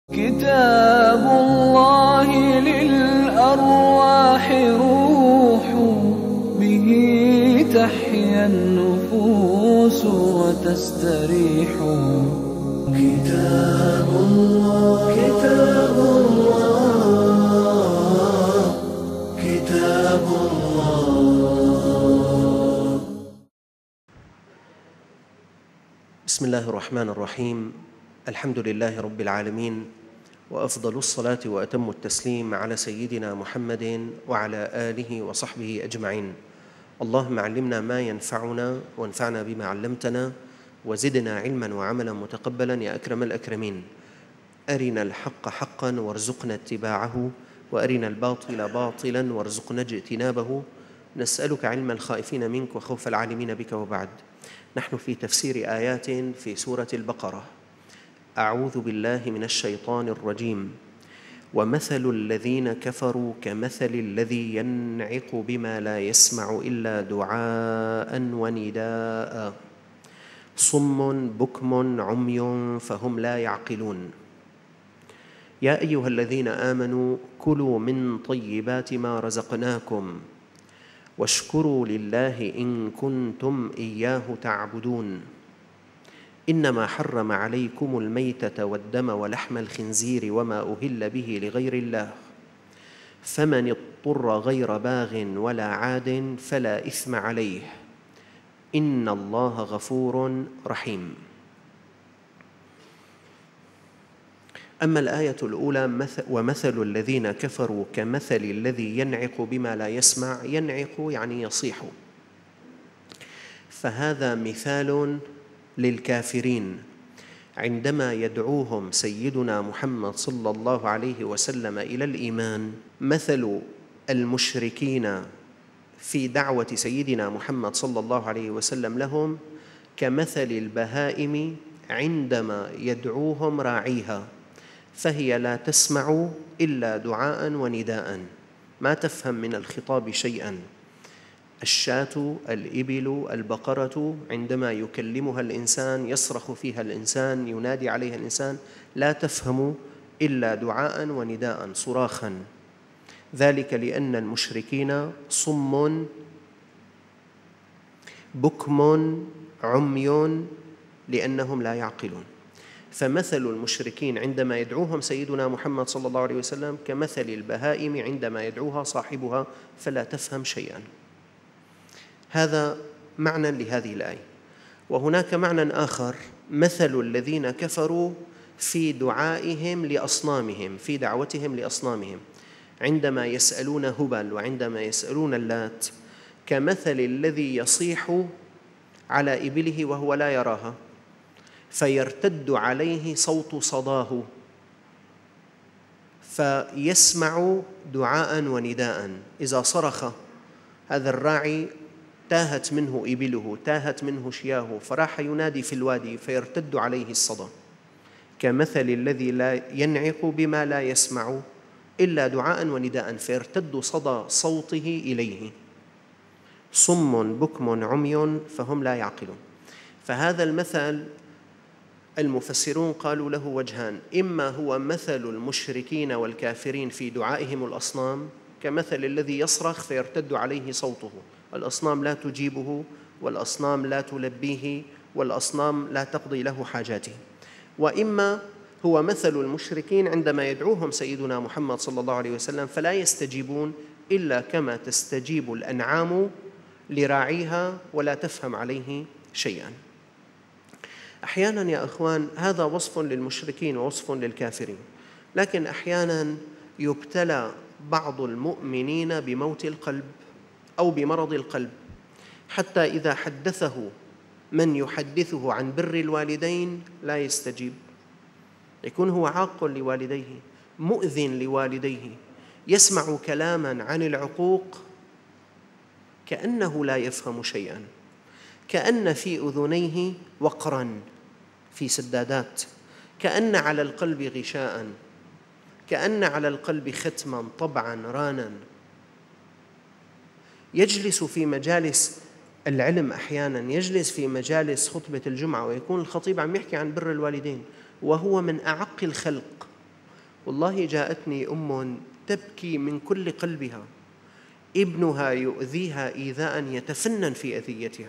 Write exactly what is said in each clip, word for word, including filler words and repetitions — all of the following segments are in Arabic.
كتاب الله للأرواح روح، به تحيا النفوس وتستريح. كتاب الله كتاب الله كتاب الله. بسم الله الرحمن الرحيم. الحمد لله رب العالمين، وأفضل الصلاة وأتم التسليم على سيدنا محمد وعلى آله وصحبه أجمعين. اللهم علمنا ما ينفعنا وانفعنا بما علمتنا، وزدنا علما وعملا متقبلا يا أكرم الأكرمين. أرنا الحق حقا وارزقنا اتباعه، وأرنا الباطل باطلا وارزقنا اجتنابه. نسألك علم الخائفين منك وخوف العالمين بك. وبعد، نحن في تفسير آيات في سورة البقرة. أعوذ بالله من الشيطان الرجيم. ومثل الذين كفروا كمثل الذي ينعق بما لا يسمع إلا دعاء ونداء صم بكم عمي فهم لا يعقلون. يا أيها الذين آمنوا كلوا من طيبات ما رزقناكم واشكروا لله إن كنتم إياه تعبدون. إنما حرم عليكم الميتة والدم ولحم الخنزير وما أهل به لغير الله، فمن اضطر غير باغ ولا عاد فلا إثم عليه، إن الله غفور رحيم. أما الآية الأولى، ومثل الذين كفروا كمثل الذي ينعق بما لا يسمع. ينعق يعني يصيح، فهذا مثال للكافرين عندما يدعوهم سيدنا محمد صلى الله عليه وسلم إلى الإيمان. مثل المشركين في دعوة سيدنا محمد صلى الله عليه وسلم لهم كمثل البهائم عندما يدعوهم راعيها، فهي لا تسمع إلا دعاء ونداء، ما تفهم من الخطاب شيئا. الشاة، الإبل، البقرة عندما يكلمها الإنسان، يصرخ فيها الإنسان، ينادي عليها الإنسان، لا تفهم إلا دعاء ونداء، صراخا. ذلك لأن المشركين صم بكم عمي، لأنهم لا يعقلون. فمثل المشركين عندما يدعوهم سيدنا محمد صلى الله عليه وسلم كمثل البهائم عندما يدعوها صاحبها فلا تفهم شيئا. هذا معنى لهذه الآية. وهناك معنى آخر، مثل الذين كفروا في دعائهم لأصنامهم، في دعوتهم لأصنامهم، عندما يسألون هبل وعندما يسألون اللات، كمثل الذي يصيح على إبله وهو لا يراها، فيرتد عليه صوت صداه، فيسمع دعاء ونداء. إذا صرخ هذا الراعي تاهت منه إبله، تاهت منه شياه، فراح ينادي في الوادي فيرتد عليه الصدى. كمثل الذي لا ينعق بما لا يسمع إلا دعاء ونداء، فيرتد صدى صوته إليه. صم بكم عمي فهم لا يعقلون. فهذا المثل المفسرون قالوا له وجهان: إما هو مثل المشركين والكافرين في دعائهم الأصنام كمثل الذي يصرخ فيرتد عليه صوته، الأصنام لا تجيبه، والأصنام لا تلبيه، والأصنام لا تقضي له حاجاته. وإما هو مثل المشركين عندما يدعوهم سيدنا محمد صلى الله عليه وسلم فلا يستجيبون إلا كما تستجيب الأنعام لراعيها ولا تفهم عليه شيئا. أحيانا يا أخوان هذا وصف للمشركين ووصف للكافرين، لكن أحيانا يبتلى بعض المؤمنين بموت القلب أو بمرض القلب، حتى إذا حدثه من يحدثه عن بر الوالدين لا يستجيب، يكون هو عاق لوالديه، مؤذن لوالديه، يسمع كلاما عن العقوق كأنه لا يفهم شيئا، كأن في أذنيه وقرا في سدادات، كأن على القلب غشاء، كأن على القلب ختما طبعا رانا. يجلس في مجالس العلم، أحيانا يجلس في مجالس خطبة الجمعة ويكون الخطيب عم يحكي عن بر الوالدين وهو من أعق الخلق، والله جاءتني أم تبكي من كل قلبها، ابنها يؤذيها إيذاء يتفنن في أذيتها.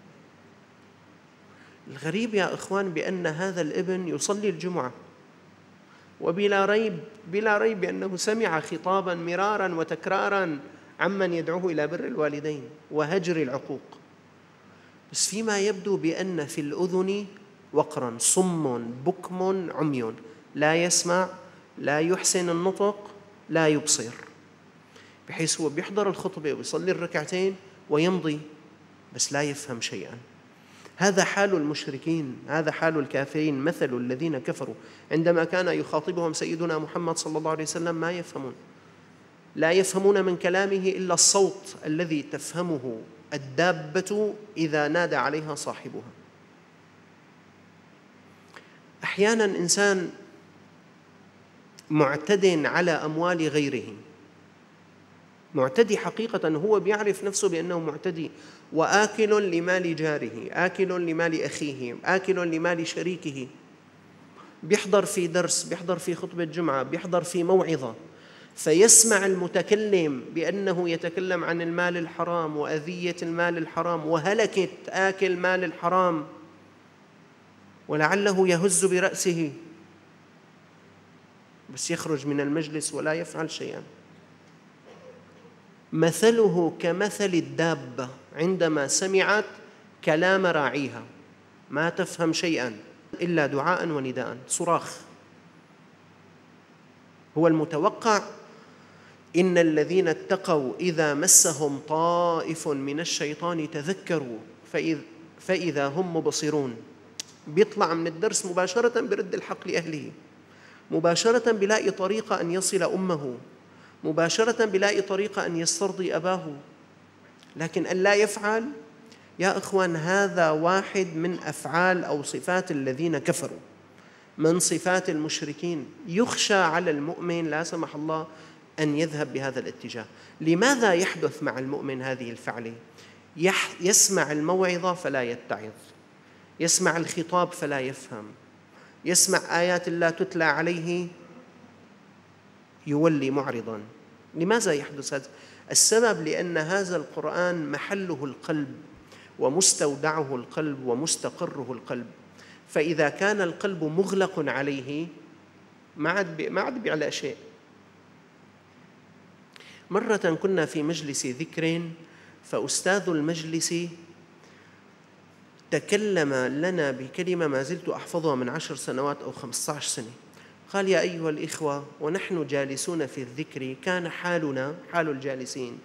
الغريب يا إخوان بأن هذا الابن يصلي الجمعة، وبلا ريب بلا ريب أنه سمع خطابا مرارا وتكرارا عمن يدعوه إلى بر الوالدين وهجر العقوق، بس فيما يبدو بأن في الأذن وقرا، صم بكم عمي، لا يسمع، لا يحسن النطق، لا يبصر، بحيث هو بيحضر الخطبة ويصلي الركعتين ويمضي بس لا يفهم شيئا. هذا حال المشركين، هذا حال الكافرين. مثل الذين كفروا عندما كان يخاطبهم سيدنا محمد صلى الله عليه وسلم ما يفهمون، لا يفهمون من كلامه إلا الصوت الذي تفهمه الدابة إذا نادى عليها صاحبها. أحيانا إنسان معتد على أموال غيره، معتدي حقيقة، هو بيعرف نفسه بأنه معتدي، وآكل لمال جاره، آكل لمال أخيه، آكل لمال شريكه، بيحضر في درس، بيحضر في خطبة جمعة، بيحضر في موعظة، فيسمع المتكلم بأنه يتكلم عن المال الحرام وأذية المال الحرام وهلكة آكل مال الحرام، ولعله يهز برأسه، بس يخرج من المجلس ولا يفعل شيئا. مثله كمثل الدابة عندما سمعت كلام راعيها، ما تفهم شيئا إلا دعاء ونداء، صراخ. هو المتوقع إن الذين اتقوا إذا مسهم طائف من الشيطان تذكروا فإذا هم مبصرون، بيطلع من الدرس مباشرة برد الحق لأهله، مباشرة بلاقي طريقة أن يصل أمه، مباشرة بلاقي طريقة أن يسترضي أباه. لكن أن لا يفعل يا إخوان، هذا واحد من أفعال أو صفات الذين كفروا، من صفات المشركين. يخشى على المؤمن لا سمح الله أن يذهب بهذا الاتجاه. لماذا يحدث مع المؤمن هذه الفعلة؟ يسمع الموعظة فلا يتعظ، يسمع الخطاب فلا يفهم، يسمع آيات الله تتلى عليه يولي معرضا. لماذا يحدث هذا؟ السبب لأن هذا القرآن محله القلب ومستودعه القلب ومستقره القلب، فإذا كان القلب مغلق عليه ما عاد ما عاد بيعلى شيء. مرة كنا في مجلس ذكر، فأستاذ المجلس تكلم لنا بكلمة ما زلت أحفظها من عشر سنوات أو خمسة عشر سنة. قال: يا أيها الإخوة، ونحن جالسون في الذكر كان حالنا حال الجالسين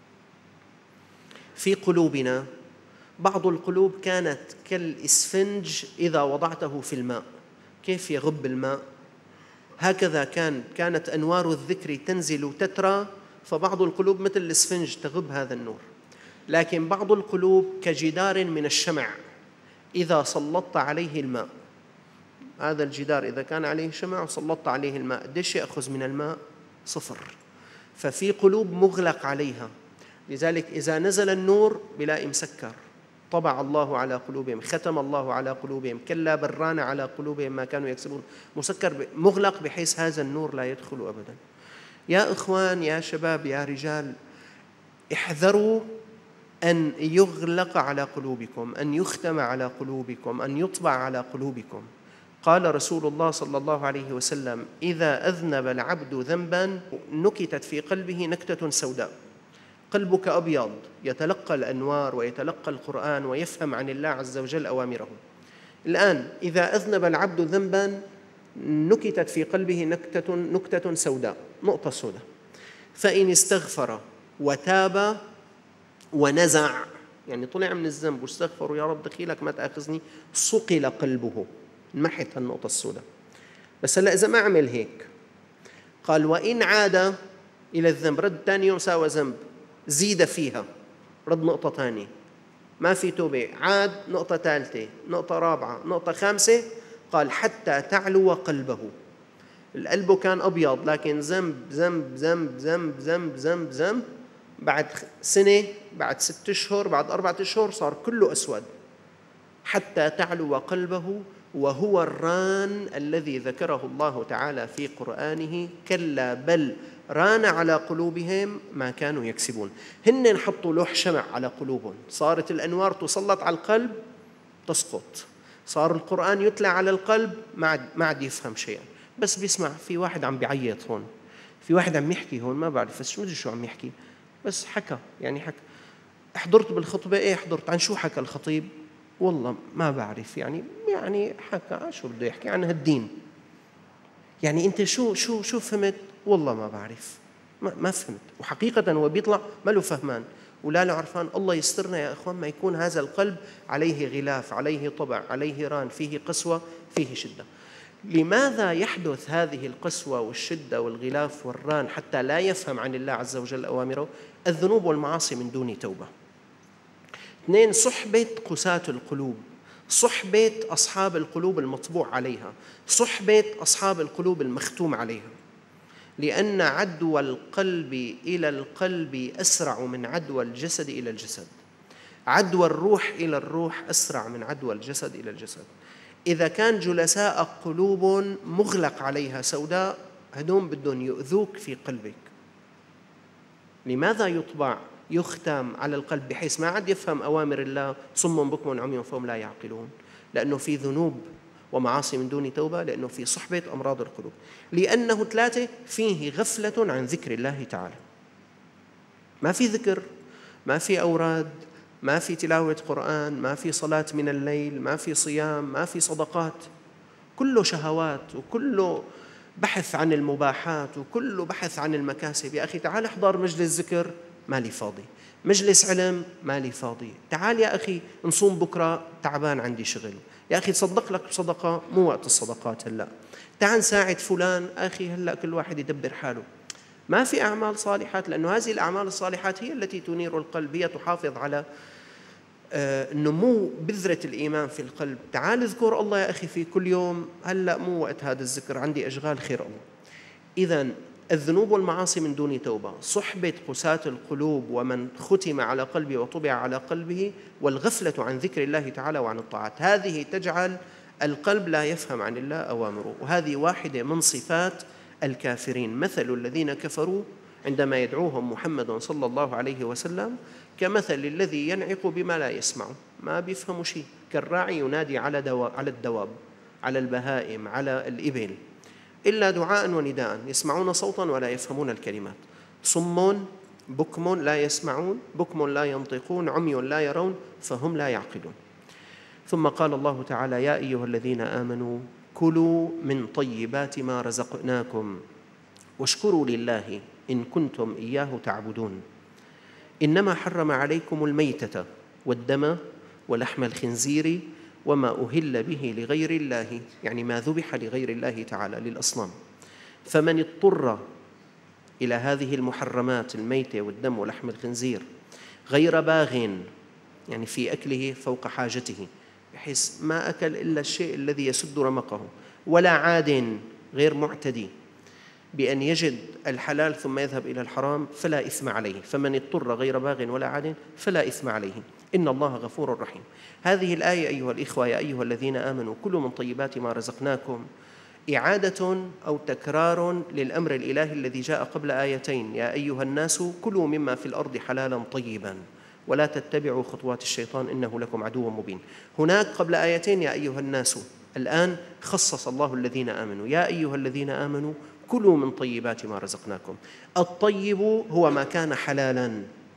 في قلوبنا، بعض القلوب كانت كالإسفنج إذا وضعته في الماء، كيف يغب الماء، هكذا كان كانت أنوار الذكر تنزل تترى، فبعض القلوب مثل الإسفنج تغب هذا النور. لكن بعض القلوب كجدار من الشمع، إذا سلطت عليه الماء، هذا الجدار إذا كان عليه شمع وسلطت عليه الماء، قديش يأخذ من الماء؟ صفر. ففي قلوب مغلق عليها، لذلك إذا نزل النور بلاقي مسكر. طبع الله على قلوبهم، ختم الله على قلوبهم، كلا بران على قلوبهم ما كانوا يكسبون، مسكر مغلق بحيث هذا النور لا يدخل أبدا. يا إخوان، يا شباب، يا رجال، احذروا أن يغلق على قلوبكم، أن يختم على قلوبكم، أن يطبع على قلوبكم. قال رسول الله صلى الله عليه وسلم: إذا أذنب العبد ذنبا نكتت في قلبه نكتة سوداء. قلبك أبيض يتلقى الأنوار ويتلقى القرآن ويفهم عن الله عز وجل أوامره. الآن إذا أذنب العبد ذنبا نكتت في قلبه نكتة نكتة سوداء، نقطة سوداء. فإن استغفر وتاب ونزع، يعني طلع من الذنب واستغفر يا رب دخيلك ما تأخذني، صقل قلبه، انمحت النقطة السوداء. بس هلا إذا ما عمل هيك، قال: وإن عاد إلى الذنب، رد ثاني يوم ساوى ذنب، زيد فيها، رد نقطة ثانية، ما في توبة، عاد نقطة ثالثة، نقطة رابعة، نقطة خامسة، قال: حتى تعلو قلبه. القلب كان أبيض لكن ذنب ذنب ذنب ذنب ذنب ذنب ذنب، بعد سنة، بعد ست أشهر، بعد أربعة أشهر صار كله أسود. حتى تعلو قلبه وهو الران الذي ذكره الله تعالى في قرآنه: كلا بل ران على قلوبهم ما كانوا يكسبون. هن حطوا لوح شمع على قلوبهم، صارت الأنوار تسلط على القلب تسقط، صار القرآن يتلى على القلب ما عاد ما عاد يفهم شيئا، بس بيسمع في واحد عم بيعيط هون، في واحد عم يحكي هون، ما بعرف بس شو شو عم يحكي، بس حكى يعني حكى. حضرت بالخطبة؟ ايه حضرت. عن شو حكى الخطيب؟ والله ما بعرف، يعني يعني حكى شو بده يحكي عن هالدين. يعني انت شو شو شو فهمت؟ والله ما بعرف، ما, ما فهمت. وحقيقة هو بيطلع ما له فهمان ولا له عرفان. الله يسترنا يا اخوان ما يكون هذا القلب عليه غلاف، عليه طبع، عليه ران، فيه قسوة، فيه شدة. لماذا يحدث هذه القسوة والشدة والغلاف والران حتى لا يفهم عن الله عز وجل أوامره؟ الذنوب والمعاصي من دون توبة. اثنين، صحبة قساة القلوب، صحبة أصحاب القلوب المطبوع عليها، صحبة أصحاب القلوب المختوم عليها. لأن عدوى القلب إلى القلب أسرع من عدوى الجسد إلى الجسد، عدوى الروح إلى الروح أسرع من عدوى الجسد إلى الجسد. إذا كان جلساء قلوب مغلق عليها سوداء، هدوم بدهم يؤذوك في قلبك. لماذا يطبع يختم على القلب بحيث ما عاد يفهم أوامر الله؟ صم بكم عمي فهم لا يعقلون. لأنه في ذنوب ومعاصي من دون توبة، لأنه في صحبة أمراض القلوب، لأنه ثلاثة فيه غفلة عن ذكر الله تعالى. ما في ذكر، ما في أوراد، ما في تلاوة قرآن، ما في صلاة من الليل، ما في صيام، ما في صدقات، كله شهوات وكله بحث عن المباحات وكله بحث عن المكاسب. يا أخي تعال احضر مجلس ذكر، مالي فاضي. مجلس علم، مالي فاضي. تعال يا أخي نصوم بكرة، تعبان عندي شغل. يا أخي تصدق لك بصدقة، مو وقت الصدقات هلأ. تعال نساعد فلان، أخي هلأ كل واحد يدبر حاله. ما في أعمال صالحات، لأنه هذه الأعمال الصالحات هي التي تنير القلب، هي تحافظ على نمو بذرة الإيمان في القلب. تعال اذكر الله يا أخي في كل يوم، هلأ مو وقت هذا الذكر، عندي أشغال، خير الله. إذن الذنوب والمعاصي من دون توبة، صحبة قساة القلوب ومن ختم على قلبه وطبع على قلبه، والغفلة عن ذكر الله تعالى وعن الطاعات، هذه تجعل القلب لا يفهم عن الله أوامره. وهذه واحدة من صفات الكافرين. مثل الذين كفروا عندما يدعوهم محمد صلى الله عليه وسلم كمثل الذي ينعق بما لا يسمع، ما بيفهم شيء، كالراعي ينادي على دوا على الدواب، على البهائم، على الإبل، إلا دعاء ونداء، يسمعون صوتا ولا يفهمون الكلمات. صم بكم لا يسمعون، بكم لا ينطقون، عمي لا يرون، فهم لا يعقلون. ثم قال الله تعالى: يا أيها الذين آمنوا كلوا من طيبات ما رزقناكم واشكروا لله إن كنتم إياه تعبدون. إنما حرم عليكم الميتة والدم ولحم الخنزير وما أهل به لغير الله، يعني ما ذبح لغير الله تعالى للأصنام. فمن اضطر إلى هذه المحرمات، الميتة والدم ولحم الخنزير، غير باغ، يعني في أكله فوق حاجته بحيث ما أكل إلا الشيء الذي يسد رمقه، ولا عاد، غير معتدي بأن يجد الحلال ثم يذهب إلى الحرام، فلا إثم عليه. فمن اضطر غير باغ ولا عاد فلا إثم عليه، إن الله غفور رحيم. هذه الآية أيها الإخوة يا أيها الذين آمنوا كلوا من طيبات ما رزقناكم إعادة أو تكرار للأمر الإلهي الذي جاء قبل آيتين: يا أيها الناس كلوا مما في الأرض حلالا طيبا ولا تتبعوا خطوات الشيطان إنه لكم عدو مبين. هناك قبل آيتين يا أيها الناس، الآن خصص الله الذين آمنوا: يا أيها الذين آمنوا كلوا من طيبات ما رزقناكم. الطيب هو ما كان حلالا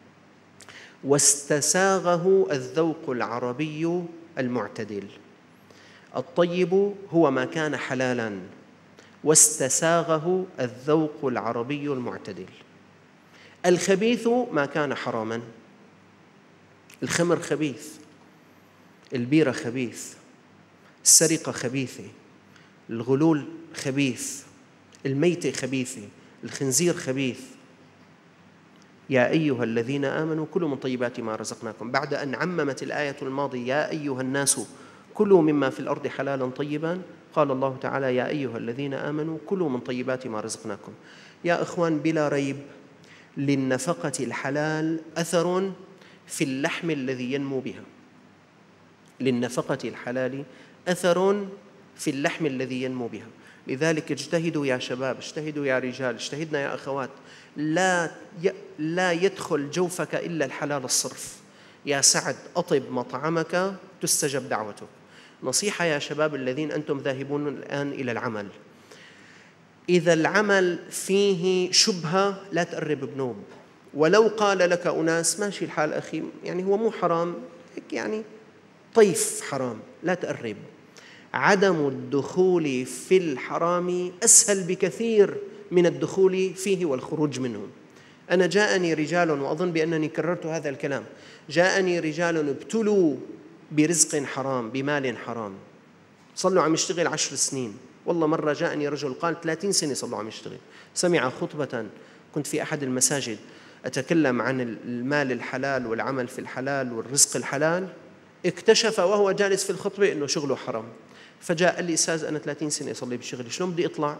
واستساغه الذوق العربي المعتدل. الطيب هو ما كان حلالا واستساغه الذوق العربي المعتدل. الخبيث ما كان حراما، الخمر خبيث، البيرة خبيث، السرقة خبيثة، الغلول خبيث، الميتة خبيثة، الخنزير خبيث. يا أيها الذين آمنوا كلوا من طيبات ما رزقناكم، بعد أن عممت الآية الماضية يا أيها الناس كلوا مما في الأرض حلالا طيبا، قال الله تعالى: يا أيها الذين آمنوا كلوا من طيبات ما رزقناكم. يا إخوان، بلا ريب للنفقة الحلال أثر في اللحم الذي ينمو بها، للنفقة الحلال أثر في اللحم الذي ينمو بها. لذلك اجتهدوا يا شباب، اجتهدوا يا رجال، اجتهدنا يا أخوات، لا لا يدخل جوفك إلا الحلال الصرف. يا سعد أطب مطعمك تستجب دعوتك. نصيحة يا شباب الذين أنتم ذاهبون الآن إلى العمل، إذا العمل فيه شبهة لا تقرب بنوب، ولو قال لك أناس ماشي الحال أخي يعني هو مو حرام يعني طيف حرام، لا تقرب. عدم الدخول في الحرام أسهل بكثير من الدخول فيه والخروج منه. أنا جاءني رجال، وأظن بأنني كررت هذا الكلام، جاءني رجال ابتلوا برزق حرام بمال حرام، صلوا عم يشتغل عشر سنين. والله مرة جاءني رجل قال ثلاثين سنة صلوا عم يشتغل، سمع خطبة كنت في أحد المساجد أتكلم عن المال الحلال والعمل في الحلال والرزق الحلال، اكتشف وهو جالس في الخطبة إنه شغله حرام، فجاء قال لي أستاذ أنا ثلاثين سنة أصلي بشغلي، شلون بدي أطلع؟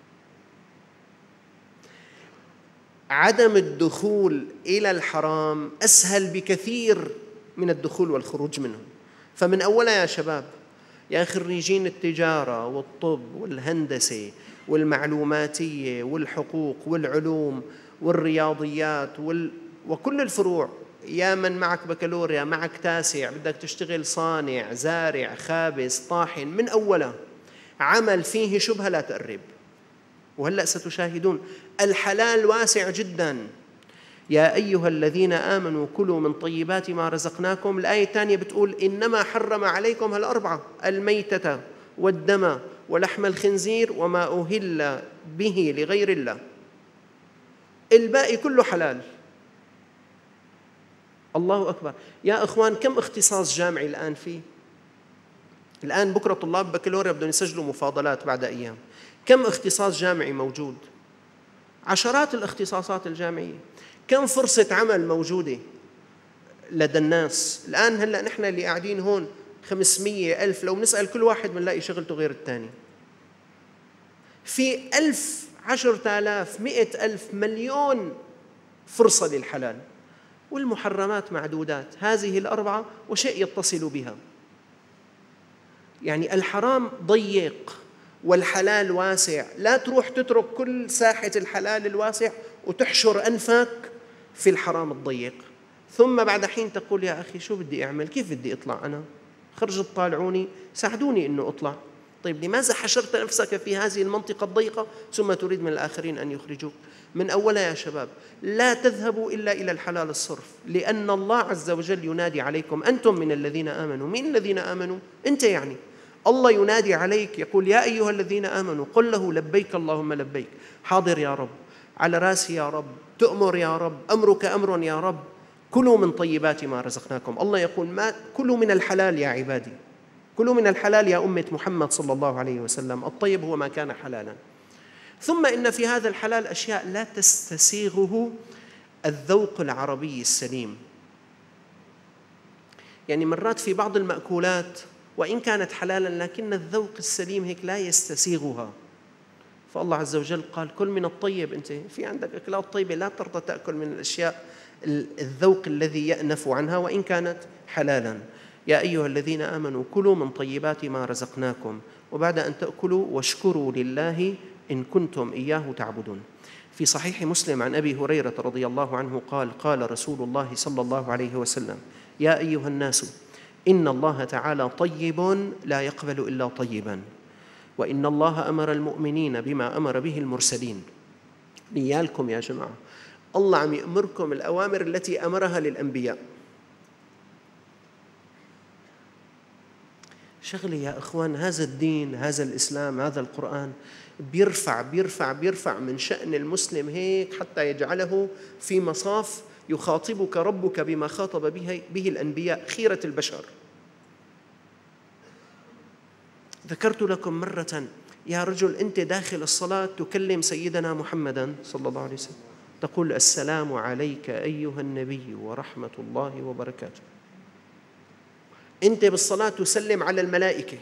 عدم الدخول إلى الحرام أسهل بكثير من الدخول والخروج منه. فمن أولها يا شباب، يا خريجين التجارة والطب والهندسة والمعلوماتية والحقوق والعلوم والرياضيات وال... وكل الفروع، يا من معك بكالوريا معك تاسع بدك تشتغل صانع زارع خابز طاحن، من أولها عمل فيه شبهة لا تقرب. وهلأ ستشاهدون الحلال واسع جدا. يا أيها الذين آمنوا كلوا من طيبات ما رزقناكم. الآية الثانية بتقول إنما حرم عليكم هالأربعة: الميتة والدم ولحم الخنزير وما أهل به لغير الله. الباقي كله حلال. الله أكبر يا أخوان، كم اختصاص جامعي الآن فيه؟ الآن بكرة طلاب بكالوريا بدهم يسجلوا مفاضلات بعد أيام. كم اختصاص جامعي موجود؟ عشرات الاختصاصات الجامعية. كم فرصة عمل موجودة لدى الناس الآن؟ هلأ نحن اللي قاعدين هون خمسمية ألف، لو نسأل كل واحد بنلاقي شغلته غير الثاني. في ألف، عشرة آلاف، مئة ألف، مليون فرصة للحلال، والمحرمات معدودات. هذه الأربعة وشيء يتصل بها. يعني الحرام ضيق والحلال واسع. لا تروح تترك كل ساحة الحلال الواسع وتحشر أنفك في الحرام الضيق، ثم بعد حين تقول يا أخي شو بدي أعمل؟ كيف بدي أطلع أنا؟ خرجت طالعوني ساعدوني أنه أطلع. طيب لماذا حشرت نفسك في هذه المنطقة الضيقة ثم تريد من الآخرين أن يخرجوك؟ من أولها يا شباب لا تذهبوا إلا إلى الحلال الصرف، لأن الله عز وجل ينادي عليكم أنتم من الذين آمنوا. من الذين آمنوا؟ أنت يعني. الله ينادي عليك يقول يا أيها الذين آمنوا قل له لبيك اللهم لبيك، حاضر يا رب، على راسي يا رب، تؤمر يا رب، أمرك أمر يا رب، كلوا من طيبات ما رزقناكم. الله يقول ما كلوا من الحلال يا عبادي، كلوا من الحلال يا أمة محمد صلى الله عليه وسلم. الطيب هو ما كان حلالا. ثم إن في هذا الحلال أشياء لا تستسيغه الذوق العربي السليم. يعني مرات في بعض المأكولات وإن كانت حلالا لكن الذوق السليم هيك لا يستسيغها، فالله عز وجل قال كل من الطيب. أنت في عندك أكلات طيبة لا ترضى تأكل من الأشياء الذوق الذي يأنف عنها وإن كانت حلالا. يا أيها الذين آمنوا كلوا من طيبات ما رزقناكم وبعد أن تأكلوا واشكروا لله إن كنتم إياه تعبدون. في صحيح مسلم عن أبي هريرة رضي الله عنه قال قال رسول الله صلى الله عليه وسلم يا أيها الناس إن الله تعالى طيب لا يقبل إلا طيبا، وإن الله أمر المؤمنين بما أمر به المرسلين. نيالكم يا جماعة، الله عم يأمركم الأوامر التي أمرها للأنبياء. شغلي يا أخوان، هذا الدين، هذا الإسلام، هذا القرآن بيرفع بيرفع بيرفع من شأن المسلم هيك حتى يجعله في مصاف يخاطبك ربك بما خاطب به, به الأنبياء خيرة البشر. ذكرت لكم مرة يا رجل أنت داخل الصلاة تكلم سيدنا محمدا صلى الله عليه وسلم تقول السلام عليك أيها النبي ورحمة الله وبركاته. أنت بالصلاة تسلم على الملائكة.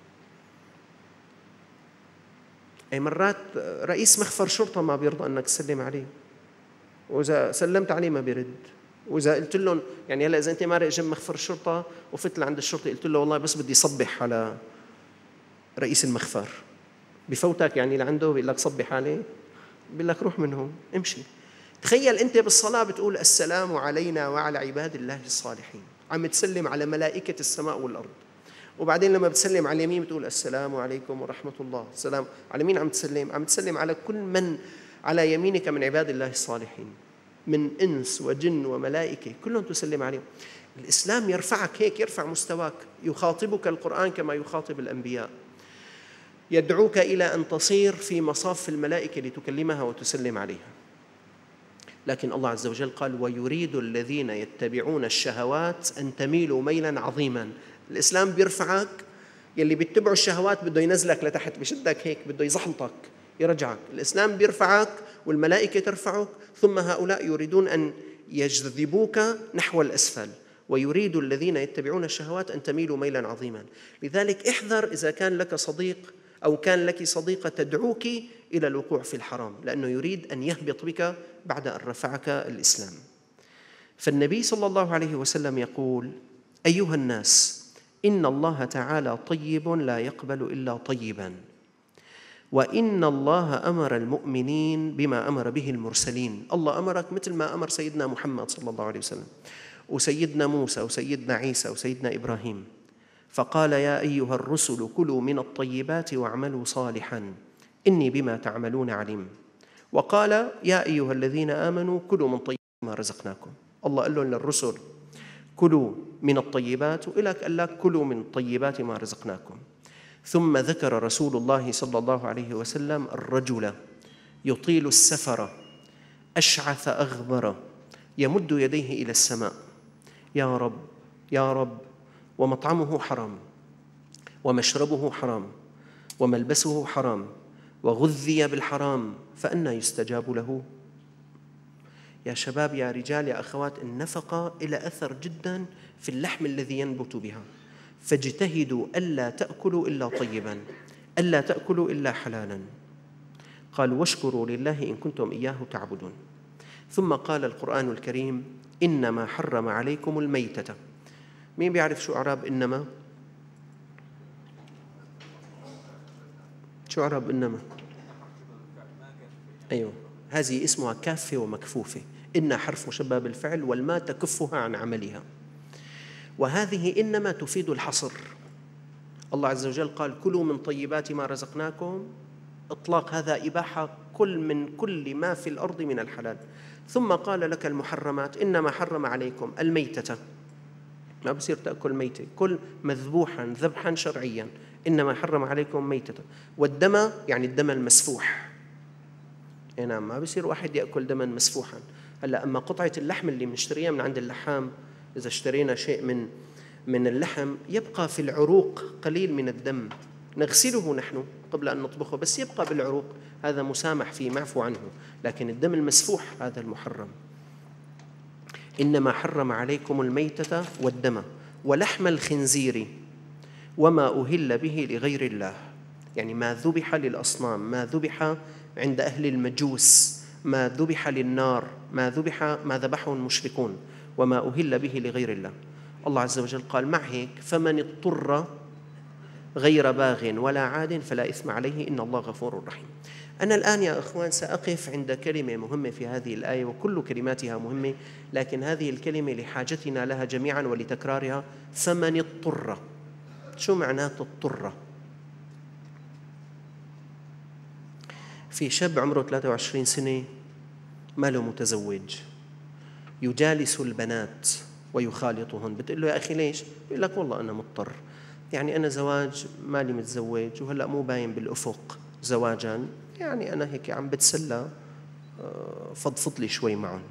أي مرات رئيس مخفر شرطة ما بيرضى أنك تسلم عليه، وإذا سلمت عليه ما بيرد. وإذا قلت لهم يعني هلا إذا أنت مارق جنب مخفر الشرطة وفت لعند الشرطة قلت له والله بس بدي صبح على رئيس المخفر، بفوتك يعني لعنده بيقول لك صبح عليه، بيقول لك روح من هون امشي. تخيل أنت بالصلاة بتقول السلام علينا وعلى عباد الله الصالحين، عم تسلم على ملائكة السماء والأرض، وبعدين لما بتسلم على اليمين بتقول السلام عليكم ورحمة الله. السلام على مين عم تسلم؟ عم تسلم على كل من على يمينك من عباد الله الصالحين، من إنس وجن وملائكة، كلهم تسلم عليهم. الإسلام يرفعك هيك، يرفع مستواك، يخاطبك القرآن كما يخاطب الأنبياء، يدعوك إلى أن تصير في مصاف الملائكة لتكلمها وتسلم عليها. لكن الله عز وجل قال ويريد الذين يتبعون الشهوات أن تميلوا ميلا عظيما. الإسلام بيرفعك، يلي بيتبعوا الشهوات بده ينزلك لتحت، بشدك هيك، بده يزحلطك يرجعك. الإسلام بيرفعك والملائكة ترفعك، ثم هؤلاء يريدون أن يجذبوك نحو الأسفل. ويريد الذين يتبعون الشهوات أن تميلوا ميلا عظيما. لذلك احذر إذا كان لك صديق أو كان لك صديقة تدعوك إلى الوقوع في الحرام، لأنه يريد أن يهبط بك بعد أن رفعك الإسلام. فالنبي صلى الله عليه وسلم يقول أيها الناس إن الله تعالى طيب لا يقبل إلا طيبا، وإن الله أمر المؤمنين بما أمر به المرسلين. الله أمرك مثل ما أمر سيدنا محمد صلى الله عليه وسلم وسيدنا موسى وسيدنا عيسى وسيدنا إبراهيم، فقال يا أيها الرسل كلوا من الطيبات واعملوا صالحا إني بما تعملون عليم. وقال يا أيها الذين آمنوا كلوا من طيبات ما رزقناكم. الله قال لهم للرسل كلوا من الطيبات، وإلك قال لك كلوا من طيبات ما رزقناكم. ثم ذكر رسول الله صلى الله عليه وسلم الرجل يطيل السفر أشعث أغبر يمد يديه إلى السماء يا رب يا رب، ومطعمه حرام ومشربه حرام وملبسه حرام وغذي بالحرام فأنى يستجاب له. يا شباب يا رجال يا أخوات، النفقة إلى أثر جدا في اللحم الذي ينبت بها، فاجتهدوا ألا تأكلوا إلا طيبا، ألا تأكلوا إلا حلالا. قال واشكروا لله إن كنتم إياه تعبدون. ثم قال القرآن الكريم إنما حرم عليكم الميتة. مين بيعرف شو أعراب إنما؟ شو أعراب إنما؟ أيوه، هذه اسمها كافة ومكفوفة. إن حرف مشبه بالفعل والما تكفها عن عملها، وهذه إنما تفيد الحصر. الله عز وجل قال كلوا من طيبات ما رزقناكم، إطلاق هذا إباحة، كل من كل ما في الأرض من الحلال. ثم قال لك المحرمات إنما حرم عليكم الميتة، ما بصير تأكل ميتة، كل مذبوحا ذبحا شرعيا، إنما حرم عليكم ميتة. والدم يعني الدم المسفوح، نعم ما بصير واحد يأكل دما مسفوحا. هلا أما قطعة اللحم اللي بنشتريها من عند اللحام، إذا اشترينا شيء من من اللحم يبقى في العروق قليل من الدم، نغسله نحن قبل أن نطبخه، بس يبقى بالعروق، هذا مسامح فيه معفو عنه. لكن الدم المسفوح هذا المحرم. إنما حرم عليكم الميتة والدم ولحم الخنزير وما أهل به لغير الله، يعني ما ذبح للأصنام، ما ذبح عند أهل المجوس، ما ذبح للنار، ما ذبح ما ذبحه المشركون، وما أهل به لغير الله. الله عز وجل قال مع هيك فمن اضطر غير باغ ولا عاد فلا إثم عليه إن الله غفور رحيم. أنا الآن يا أخوان سأقف عند كلمة مهمة في هذه الآية، وكل كلماتها مهمة، لكن هذه الكلمة لحاجتنا لها جميعا ولتكرارها. فمن اضطر، شو معناه اضطر؟ في شاب عمره ثلاثة وعشرين سنة ما له متزوج، يجالس البنات ويخالطهن، بتقول له يا أخي ليش؟ يقول لك والله أنا مضطر، يعني أنا زواج مالي متزوج وهلأ مو باين بالأفق زواجا، يعني أنا هيك عم بتسلى فضفض لي شوي معهم.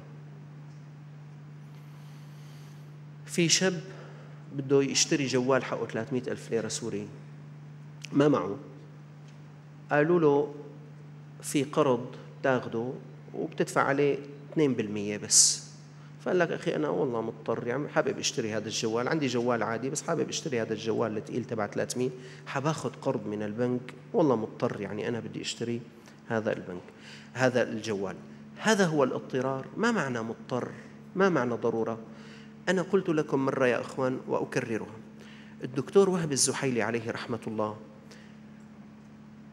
في شاب بده يشتري جوال حقه ثلاثمئة ألف ليرة سوري، ما معه، قالوا له في قرض تاخده وبتدفع عليه اثنين بالمئة بس. فقال لك أخي أنا والله مضطر، يعني حابب اشتري هذا الجوال، عندي جوال عادي بس حابب اشتري هذا الجوال الثقيل تبع ثلاثمئة، حباخد قرض من البنك، والله مضطر، يعني أنا بدي اشتري هذا البنك هذا الجوال. هذا هو الاضطرار. ما معنى مضطر؟ ما معنى ضرورة؟ أنا قلت لكم مرة يا أخوان وأكررها، الدكتور وهب الزحيلي عليه رحمة الله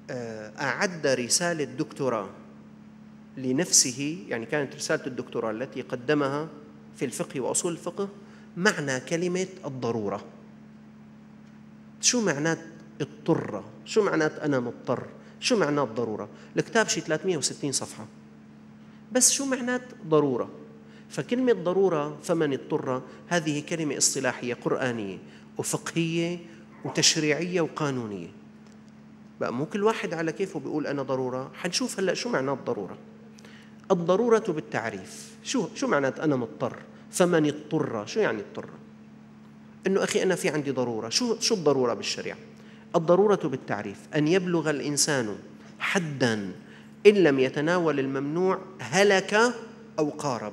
أعد رسالة دكتوراه لنفسه، يعني كانت رسالة الدكتوراه التي قدمها في الفقه وأصول الفقه معنى كلمة الضرورة. شو معنات اضطر؟ شو معنات أنا مضطر؟ شو معنات ضرورة؟ الكتاب شي ثلاثمئة وستين صفحة، بس شو معنات ضرورة؟ فكلمة ضرورة فمن اضطر هذه كلمة اصطلاحية قرآنية وفقهية وتشريعية وقانونية. بقى مو كل واحد على كيفه بيقول أنا ضرورة. حنشوف هلأ شو معنات ضرورة. الضرورة بالتعريف، شو شو معنات أنا مضطر؟ فمن اضطر، شو يعني اضطر؟ إنه أخي أنا في عندي ضرورة. شو شو الضرورة بالشريعة؟ الضرورة بالتعريف أن يبلغ الإنسان حداً إن لم يتناول الممنوع هلك أو قارب.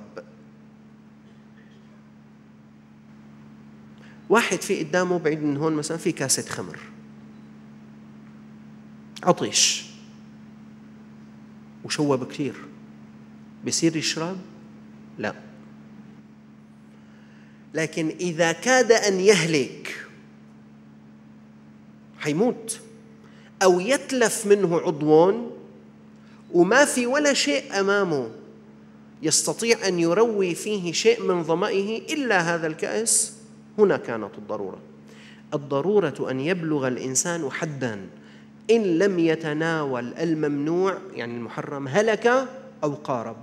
واحد في قدامه بعيد من هون مثلا في كاسة خمر، عطش وشوب كثير، بيصير يشرب؟ لا. لكن إذا كاد أن يهلك، حيموت أو يتلف منه عضو وما في ولا شيء أمامه يستطيع أن يروي فيه شيء من ظمئه إلا هذا الكأس، هنا كانت الضرورة. الضرورة أن يبلغ الإنسان حداً إن لم يتناول الممنوع يعني المحرم هلك أو قارب.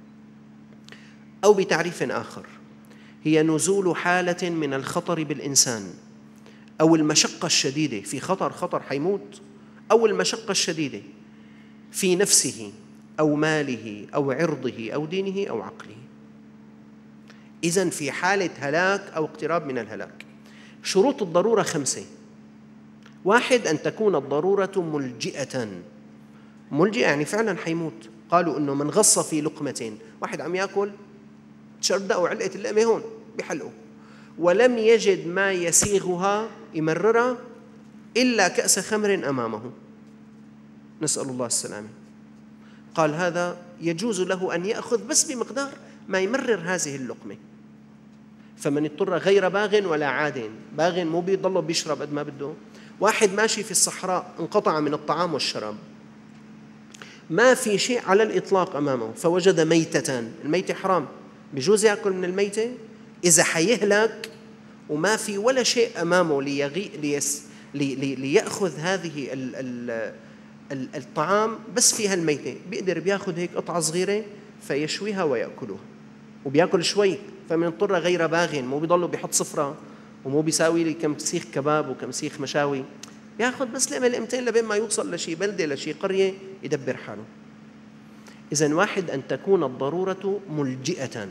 أو بتعريف آخر هي نزول حالة من الخطر بالإنسان أو المشقة الشديدة، في خطر خطر حيموت، أو المشقة الشديدة في نفسه أو ماله أو عرضه أو دينه أو عقله. إذن في حالة هلاك أو اقتراب من الهلاك. شروط الضرورة خمسة. واحد، أن تكون الضرورة ملجئة. ملجئة يعني فعلا حيموت. قالوا إنه من غص في لقمتين، واحد عم يأكل تشردق وعلقة اللقمة هون بحلقه ولم يجد ما يسيغها يمررها إلا كأس خمر أمامه، نسأل الله السلامة، قال هذا يجوز له أن يأخذ بس بمقدار ما يمرر هذه اللقمة. فمن اضطر غير باغ ولا عاد. باغ مو بيضله بيشرب قد ما بده. واحد ماشي في الصحراء انقطع من الطعام والشراب، ما في شيء على الإطلاق أمامه فوجد ميتة. الميتة حرام، بيجوز يأكل من الميتة إذا حيهلك وما في ولا شيء أمامه ليغي ليس لي لي ليأخذ هذه ال ال ال الطعام بس فيها الميتة. بيقدر بياخذ هيك قطعة صغيرة فيشويها ويأكلها وبيأكل شوي. فمن اضطر غير باغ، مو بيضله بيحط صفرة ومو بيساوي لي كم سيخ كباب وكم سيخ مشاوي، بياخذ بس لقمة لقمتين لبين ما يوصل لشي بلدة لشي قرية يدبر حاله. إذن واحد، أن تكون الضرورة ملجئة.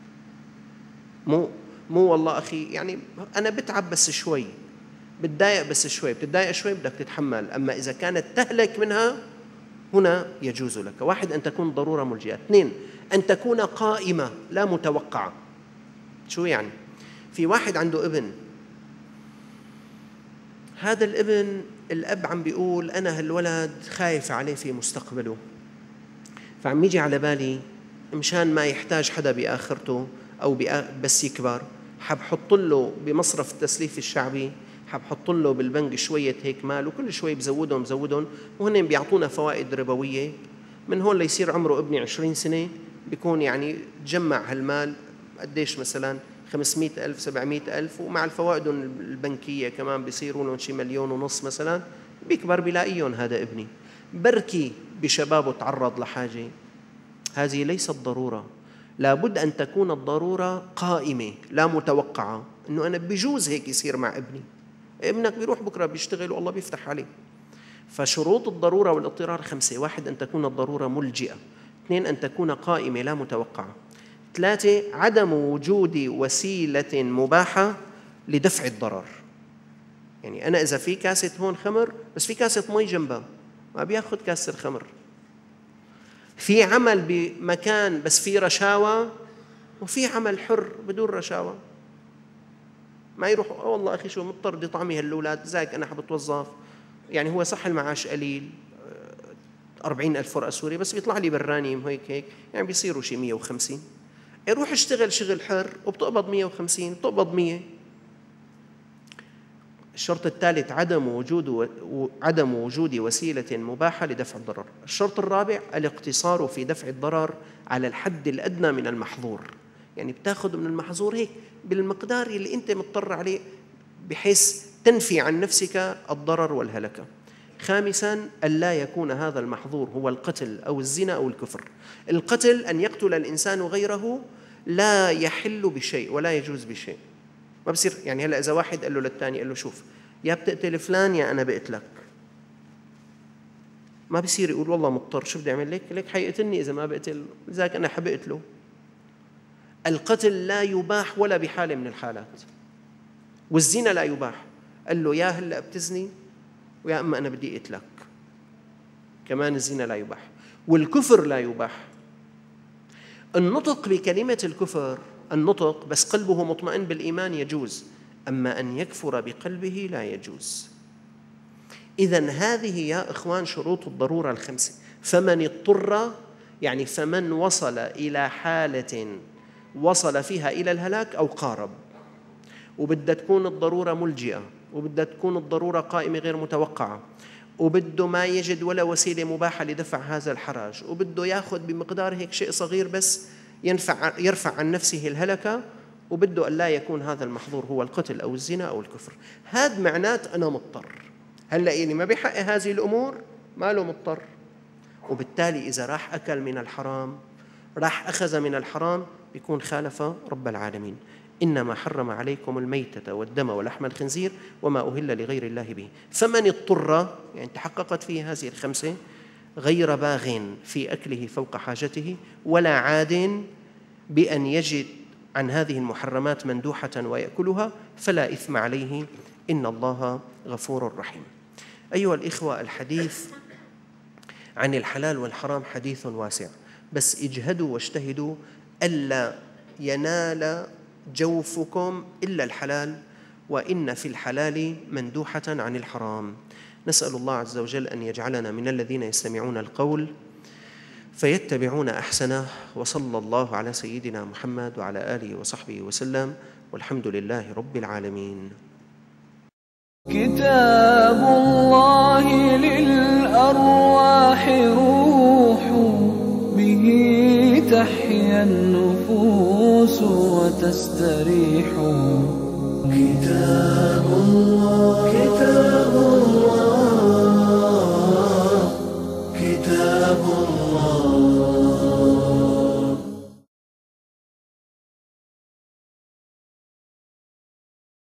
مو مو والله أخي يعني أنا بتعب بس شوي، بتضايق بس شوي، بتضايق شوي بدك تتحمل، أما إذا كانت تهلك منها هنا يجوز لك. واحد، أن تكون ضرورة ملجئة. اثنين، أن تكون قائمة لا متوقعة. شو يعني؟ في واحد عنده ابن، هذا الابن الأب عم بيقول أنا هالولد خايف عليه في مستقبله، فعم يجي على بالي مشان ما يحتاج حدا بآخرته أو بس يكبر، حب حط له بمصرف التسليف الشعبي، حب حط له بالبنك شوية هيك مال وكل شوي بزودهم بزودهم وهن بيعطونا فوائد ربوية. من هون ليصير عمره ابني عشرين سنة بيكون يعني تجمع هالمال قديش مثلا خمسمئة ألف سبعمئة ألف، ومع الفوائد البنكية كمان بيصيروا لهم شي مليون ونص مثلا. بيكبر بلاقيهم هذا ابني بركي بشبابه تعرض لحاجة. هذه ليست ضرورة. لابد أن تكون الضرورة قائمة لا متوقعة، إنه أنا بيجوز هيك يصير مع ابني. ابنك بيروح بكرة بيشتغل والله بيفتح عليه. فشروط الضرورة والاضطرار خمسة. واحد، أن تكون الضرورة ملجئة. اثنين، أن تكون قائمة لا متوقعة. ثلاثة، عدم وجود وسيلة مباحة لدفع الضرر. يعني أنا إذا في كاسة هون خمر بس في كاسة مي جنبها، ما بياخذ كاسة الخمر. في عمل بمكان بس في رشاوى وفي عمل حر بدون رشاوى، ما يروح والله أخي شو مضطر بدي طعمي هالأولاد زيك أنا حاب أتوظف، يعني هو صح المعاش قليل أربعين ألف فرقة سوري بس بيطلع لي براني هيك هيك يعني بيصيروا شي مية وخمسين. يروح اشتغل شغل حر وبتقبض مية وخمسين بتقبض مية. الشرط الثالث عدم وجود عدم وجود وسيلة مباحة لدفع الضرر. الشرط الرابع الاقتصار في دفع الضرر على الحد الأدنى من المحظور، يعني بتاخذ من المحظور هيك بالمقدار اللي أنت مضطر عليه بحيث تنفي عن نفسك الضرر والهلكة. خامساً ألا يكون هذا المحظور هو القتل أو الزنا أو الكفر. القتل أن يقتل الإنسان غيره لا يحل بشيء ولا يجوز بشيء، ما بصير. يعني هلا إذا واحد قال له للثاني قال له شوف يا بتقتل فلان يا أنا بقتلك، ما بصير يقول والله مضطر شو بدي أعمل لك، لك حيقتلني إذا ما بقتل، لذلك أنا حبقتله. القتل لا يباح ولا بحالة من الحالات، والزنا لا يباح. قال له يا هلا بتزني ويا أما أنا بدي أقتلك، كمان الزنا لا يباح، والكفر لا يباح. النطق بكلمة الكفر، النطق بس قلبه مطمئن بالإيمان يجوز، أما أن يكفر بقلبه لا يجوز. إذن هذه يا إخوان شروط الضرورة الخمسة. فمن اضطر يعني فمن وصل إلى حالة وصل فيها إلى الهلاك أو قارب، وبدها تكون الضرورة ملجئة، وبدها تكون الضرورة قائمة غير متوقعة، وبده ما يجد ولا وسيلة مباحة لدفع هذا الحرج، وبده يأخذ بمقدار هيك شيء صغير بس ينفع يرفع عن نفسه الهلكة، وبده أن لا يكون هذا المحظور هو القتل أو الزنا أو الكفر. هذا معنات أنا مضطر. هلأ يعني ما بحق هذه الأمور ما له مضطر، وبالتالي إذا راح أكل من الحرام، راح أخذ من الحرام، بيكون خالف رب العالمين. إنما حرم عليكم الميتة والدم ولحم الخنزير وما أهل لغير الله به. فمن اضطر يعني تحققت فيه هذه الخمسة، غير باغ في أكله فوق حاجته ولا عاد بأن يجد عن هذه المحرمات مندوحة ويأكلها فلا إثم عليه إن الله غفور رحيم. أيها الإخوة، الحديث عن الحلال والحرام حديث واسع، بس اجهدوا واجتهدوا ألا ينال جوفكم إلا الحلال، وإن في الحلال مندوحة عن الحرام. نسأل الله عز وجل أن يجعلنا من الذين يستمعون القول فيتبعون أحسنه، وصلى الله على سيدنا محمد وعلى آله وصحبه وسلم، والحمد لله رب العالمين. كتاب الله للأرواح روح، به تحيا النفوس وتستريح. كتاب الله